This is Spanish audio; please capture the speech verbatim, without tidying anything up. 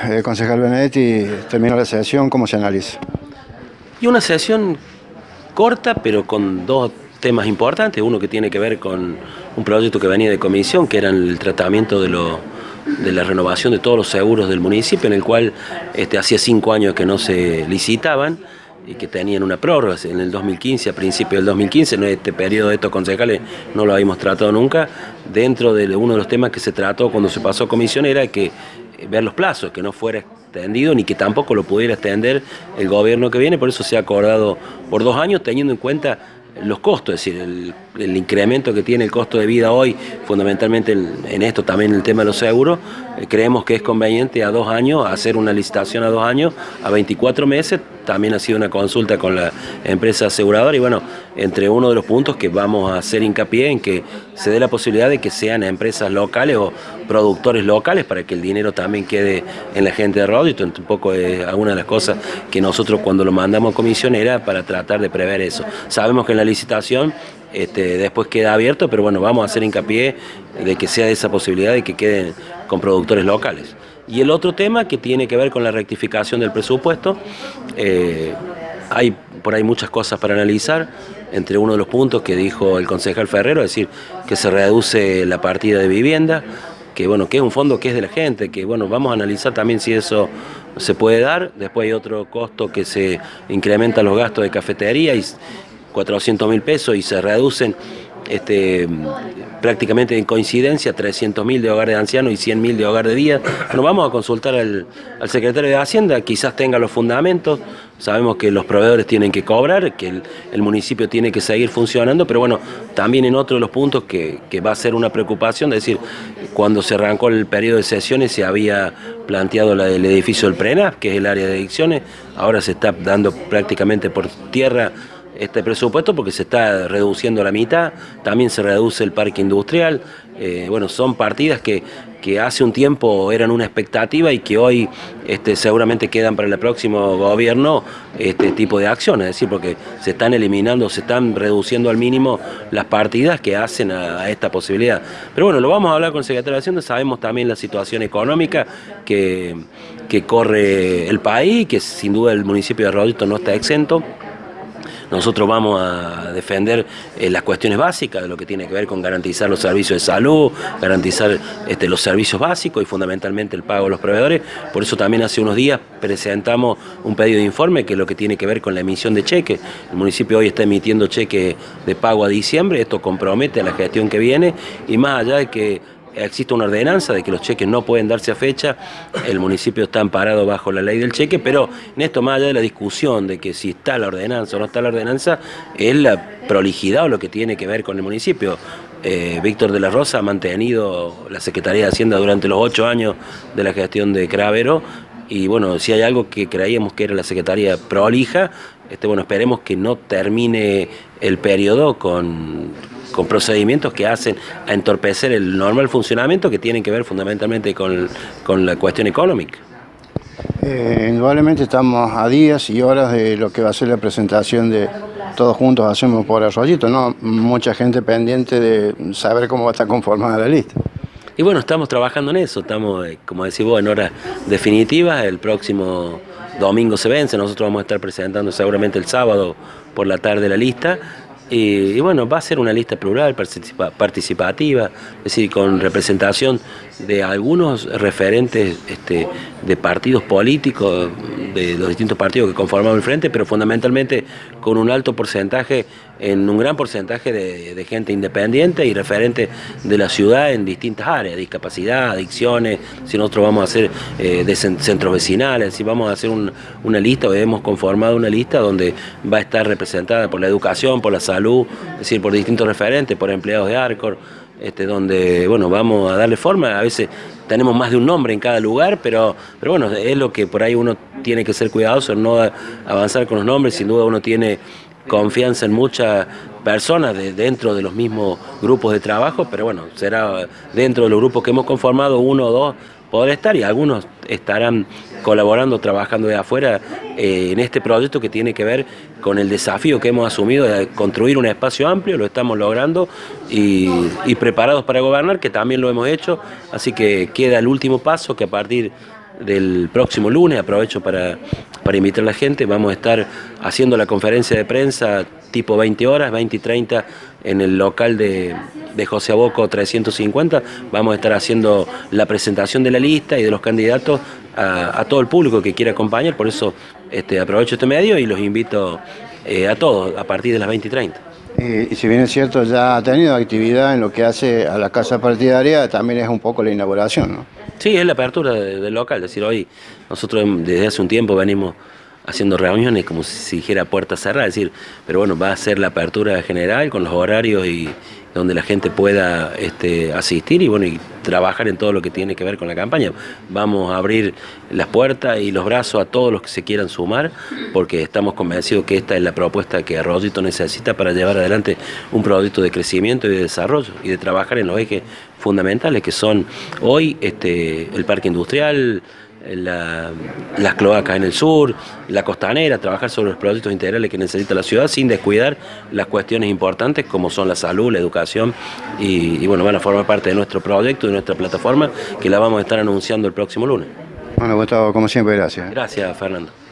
eh, concejal Benedetti, terminó la sesión, ¿cómo se analiza? Y una sesión corta, pero con dos temas importantes. Uno que tiene que ver con un proyecto que venía de comisión, que era el tratamiento de, lo, de la renovación de todos los seguros del municipio, en el cual este, hacía cinco años que no se licitaban y que tenían una prórroga en el dos mil quince, a principios del dos mil quince, en este periodo de estos concejales no lo habíamos tratado nunca. Dentro de uno de los temas que se trató cuando se pasó a comisión era que ver los plazos, que no fuera extendido ni que tampoco lo pudiera extender el gobierno que viene. Por eso se ha acordado por dos años, teniendo en cuenta los costos, es decir, el, el incremento que tiene el costo de vida hoy, fundamentalmente en, en esto también el tema de los seguros. Eh, creemos que es conveniente a dos años, hacer una licitación a dos años, a veinticuatro meses. También ha sido una consulta con la empresa aseguradora y bueno, entre uno de los puntos que vamos a hacer hincapié en que se dé la posibilidad de que sean empresas locales o productores locales para que el dinero también quede en la gente de Rodito. Un poco es alguna de las cosas que nosotros cuando lo mandamos a comisión era para tratar de prever eso. Sabemos que en la licitación este, después queda abierto, pero bueno, vamos a hacer hincapié de que sea esa posibilidad de que queden con productores locales. Y el otro tema que tiene que ver con la rectificación del presupuesto, eh, hay por ahí muchas cosas para analizar, entre uno de los puntos que dijo el concejal Ferrero, es decir, que se reduce la partida de vivienda, que bueno, que es un fondo que es de la gente, que bueno, vamos a analizar también si eso se puede dar. Después hay otro costo que se incrementa los gastos de cafetería y cuatrocientos mil pesos y se reducen Este, prácticamente en coincidencia trescientos mil de hogar de ancianos y cien mil de hogar de día. Bueno, vamos a consultar al, al secretario de Hacienda, quizás tenga los fundamentos. Sabemos que los proveedores tienen que cobrar, que el, el municipio tiene que seguir funcionando, pero bueno, también en otro de los puntos que, que va a ser una preocupación, es decir, cuando se arrancó el periodo de sesiones se había planteado la del edificio del PRENAF, que es el área de adicciones, ahora se está dando prácticamente por tierra este presupuesto porque se está reduciendo a la mitad, también se reduce el parque industrial. Eh, bueno, son partidas que, que hace un tiempo eran una expectativa y que hoy este, seguramente quedan para el próximo gobierno este tipo de acciones, es decir, porque se están eliminando, se están reduciendo al mínimo las partidas que hacen a, a esta posibilidad. Pero bueno, lo vamos a hablar con el secretario de Hacienda, sabemos también la situación económica que, que corre el país, que sin duda el municipio de Rodito no está exento. Nosotros vamos a defender eh, las cuestiones básicas de lo que tiene que ver con garantizar los servicios de salud, garantizar este, los servicios básicos y fundamentalmente el pago de los proveedores. Por eso también hace unos días presentamos un pedido de informe que es lo que tiene que ver con la emisión de cheques. El municipio hoy está emitiendo cheques de pago a diciembre, esto compromete a la gestión que viene y más allá de que existe una ordenanza de que los cheques no pueden darse a fecha, el municipio está amparado bajo la ley del cheque, pero en esto más allá de la discusión de que si está la ordenanza o no está la ordenanza, es la prolijidad o lo que tiene que ver con el municipio. Eh, Víctor de la Rosa ha mantenido la Secretaría de Hacienda durante los ocho años de la gestión de Cravero y bueno, si hay algo que creíamos que era la Secretaría prolija, este, bueno, esperemos que no termine el periodo con... con procedimientos que hacen a entorpecer el normal funcionamiento que tienen que ver fundamentalmente con, con la cuestión económica. Eh, indudablemente estamos a días y horas de lo que va a ser la presentación de Todos Juntos Hacemos por Arroyito, ¿no? Mucha gente pendiente de saber cómo va a estar conformada la lista. Y bueno, estamos trabajando en eso, estamos, como decís vos, en horas definitivas. El próximo domingo se vence, nosotros vamos a estar presentando seguramente el sábado por la tarde la lista. Y, y bueno, va a ser una lista plural, participa, participativa, es decir, con representación de algunos referentes este, de partidos políticos, de los distintos partidos que conformamos el frente, pero fundamentalmente con un alto porcentaje, en un gran porcentaje de, de gente independiente y referente de la ciudad en distintas áreas, discapacidad, adicciones, si nosotros vamos a hacer eh, de centros vecinales, si vamos a hacer un, una lista, o hemos conformado una lista donde va a estar representada por la educación, por la salud, es decir, por distintos referentes, por empleados de Arcor, este, donde bueno, vamos a darle forma. A veces tenemos más de un nombre en cada lugar, pero, pero bueno, es lo que por ahí uno tiene que ser cuidadoso, no avanzar con los nombres. Sin duda uno tiene confianza en muchas personas de, dentro de los mismos grupos de trabajo, pero bueno, será dentro de los grupos que hemos conformado, uno o dos podrá estar y algunos estarán colaborando, trabajando de afuera eh, en este proyecto que tiene que ver con el desafío que hemos asumido de construir un espacio amplio. Lo estamos logrando y, y preparados para gobernar, que también lo hemos hecho, así que queda el último paso, que a partir del próximo lunes, aprovecho para, para invitar a la gente, vamos a estar haciendo la conferencia de prensa tipo veinte horas, veinte y treinta, en el local de, de José Aboco trescientos cincuenta, vamos a estar haciendo la presentación de la lista y de los candidatos a, a todo el público que quiera acompañar, por eso este, aprovecho este medio y los invito eh, a todos a partir de las veinte y treinta. Y, y si bien es cierto, ya ha tenido actividad en lo que hace a la casa partidaria, también es un poco la inauguración, ¿no? Sí, es la apertura de, del local, es decir, hoy nosotros desde hace un tiempo venimos haciendo reuniones como si dijera puerta cerrada, es decir, pero bueno, va a ser la apertura general con los horarios y donde la gente pueda este, asistir y bueno y trabajar en todo lo que tiene que ver con la campaña. Vamos a abrir las puertas y los brazos a todos los que se quieran sumar, porque estamos convencidos que esta es la propuesta que Arroyito necesita para llevar adelante un proyecto de crecimiento y de desarrollo y de trabajar en los ejes fundamentales que son hoy este, el parque industrial, La, las cloacas en el sur, la costanera, trabajar sobre los proyectos integrales que necesita la ciudad sin descuidar las cuestiones importantes como son la salud, la educación y, y bueno, van a formar parte de nuestro proyecto, de nuestra plataforma que la vamos a estar anunciando el próximo lunes. Bueno, Gustavo, como siempre, gracias. Gracias, Fernando.